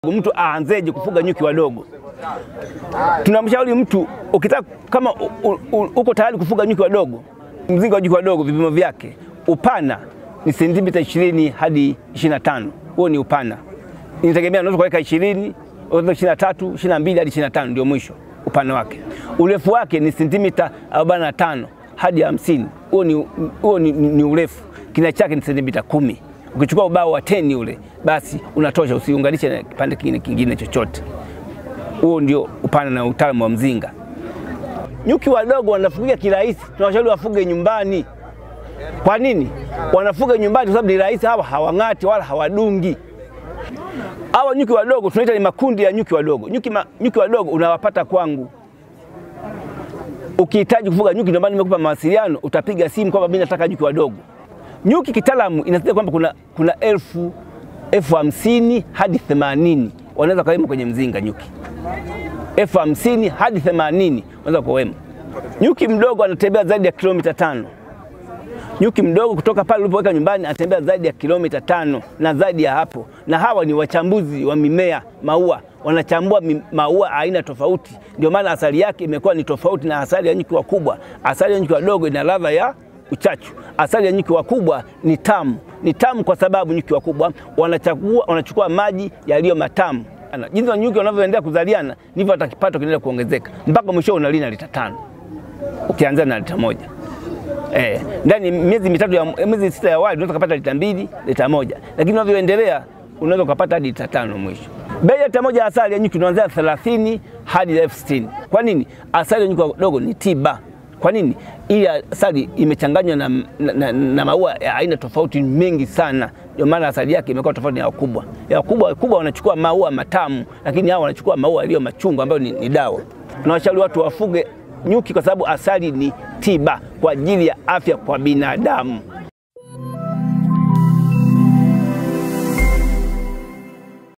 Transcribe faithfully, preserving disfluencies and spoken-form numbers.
Mtu aanzeje kufuga nyuki wadogo? Tunamshauri mtu ukitaka kama uko tayari kufuga nyuki wadogo, mzinga wa nyuki wadogo vipimo vyake upana ni sentimita ishirini hadi ishirini na tano. Huo ni upana. Inategemea unaweza kuweka ishirini, unaweza ishirini na tatu, ishirini na mbili hadi ishirini na tano ndio mwisho upana wake. Urefu wake ni sentimita arobaini na tano hadi hamsini. Huo ni huo ni, ni urefu. Kina chake ni sentimita kumi. Ukichukua ubao wa kumi ule basi unatosha, usiunganishe na kipande kingine kingine chochote. Huo ndio upana na utaalamu wa mzinga. Nyuki wadogo wanafugia kirahisi, tunawashauri wafuge nyumbani. Kwa nini? Wanafuga nyumbani kwa sababu ni rahisi, hawa hawangati wala hawadungi. Hawa nyuki wadogo tunaita ni makundi ya nyuki wadogo. Nyuki ma, nyuki wadogo unawapata kwangu. Ukihitaji kufuga nyuki, ndio maana nimekupa mawasiliano, utapiga simu kwamba mimi nataka nyuki wadogo. Nyuki kitaalamu inasema kwamba kuna kuna elfu elfu hamsini hadi themanini wanaweza kuwemo kwenye mzinga nyuki. Elfu hamsini hadi themanini wanaweza kuwemo. Nyuki mdogo anatembea zaidi ya kilomita tano. Nyuki mdogo kutoka pale ulipoweka nyumbani anatembea zaidi ya kilomita tano na zaidi ya hapo. Na hawa ni wachambuzi wa mimea, maua. Wanachambua maua aina tofauti. Ndio maana asali yake imekuwa ni tofauti na asali ya nyuki wakubwa. Asali ya nyuki wadogo ina ladha ya uchachu. Asali ya nyuki wakubwa ni tamu. Ni tamu kwa sababu nyuki wakubwa wanachukua wanachukua maji yaliyo matamu. Jinsi wa nyuki wanavyoendelea kuzaliana ndivyo hata kipato kinaendelea kuongezeka. Mpaka mwisho unalina lita tano. Ukianza na lita moja. Eh, ndani miezi mitatu ya miezi sita ya awali unaweza kupata lita mbili, lita moja. Lakini unavyoendelea unaweza kupata hadi lita tano mwisho. Bei ya lita moja ya asali ya nyuki inaanzia thelathini hadi elfu sitini. Kwa nini? Asali ya nyuki wadogo ni tiba. Kwa nini? Hii asali imechanganywa na, na, na, na maua ya aina tofauti mengi sana. Ndio maana asali yake imekuwa tofauti na wakubwa. Ya wakubwa wakubwa wanachukua maua matamu, lakini hao wanachukua maua yaliyo machungu ambayo ni, ni dawa. Tunawashauri watu wafuge nyuki kwa sababu asali ni tiba kwa ajili ya afya kwa binadamu.